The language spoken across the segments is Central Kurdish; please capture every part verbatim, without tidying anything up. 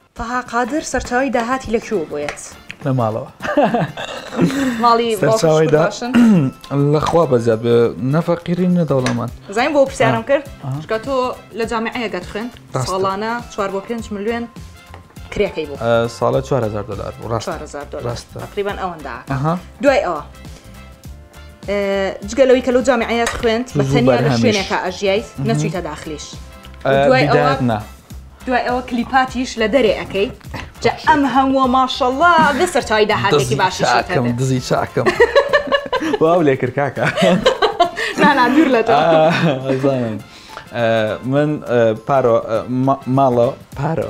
تەها قادر سەرچاوی داهاتی لەکوێوە بۆیت؟ لە ماڵەوە ماڵی باشن لەخوا بەزیاد بێ نەفەقیری نەدەوڵەمەند. زانین بۆ پرسیارم کرد چکە تۆ لە جامعەیە گەتخن ساڵانە چوار بۆ پێنج ملیۆن کرێکەی بوو ساڵە چوار هەزار دلار بوو ڕاست تقریبان ئەوەندا دوای ئەوە جگەلەوەی کە لەو جامعەیە خوێند بە تەنیا لە شوێنێکە ئەژیایت نەچوویتە داخلیش دوای ئەوە کلیپاتیش لە دەرێ ئەەکەی جا ئەم هەمووە ماشەڵڵا بێ سەرچاوی داهاتێکی باشی دزی چاکەم واو لێ کرد کاکە نانا دوور لە تۆ من پارۆ ماڵە پارە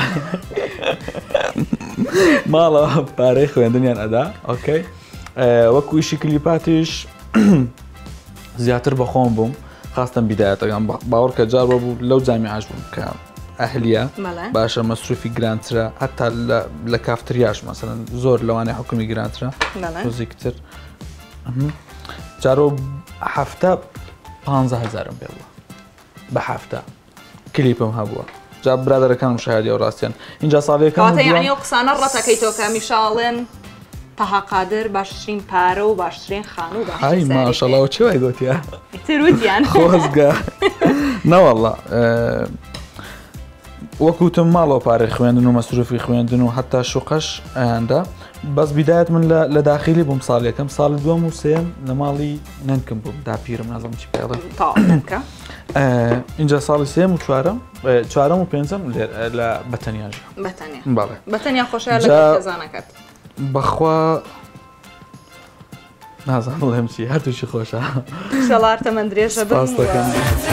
ماڵە پارەی خوێندنیان ئەدا ئۆکەی وەکو ئیشی کلیپاتیش زیاتر بە خۆم بووم خاستم بیدایەتەکان باوەڕکە جار بوو لەو جامیعاش بووم کە ئەهلیە باشە مەسروفی گرانترە هەتا لە کافتریاش مەسەلەن زۆر لەوانەیە حکومی گرانترە تۆزیکتر جارۆ هەفتە پانزە هەزارم پێ بووە بە هەفتە کلیپم هەبووە جا برادەرەکانم شایەتی ئەو ڕاستیان اینجا ساڵیەکەم یعنی ئەو قسانە ڕەتەکەیتەوە کە میشاڵێن تەها قادر باشترین پارە و باشترین خانوو و باشترین سەرێکی ماشەڵڵا چی وای گوتیە تروتیان خۆزگە نەوەڵڵا وەکوتم ماڵەوە پارەی خوێندن و مەسروفی خوێندن و هەتا شوقەش ئەیاندا بەس بیدایەت من لە داخلی بووم ساڵیەکەم ساڵی دووەم و سێم لە ماڵی نەنکم بووم داپیرم نازانم چی پێڵێ اینجا ساڵی سێم و چوارەم چوارەم و پێنجەم لە بەتەنیاژە بەڵێ بەتەنیا خۆشیان لە خێزانەکەت بەخوا نازانم بڵێم چی هەردووشی خۆشە شەڵار تەمەند درێژە بەستەکەم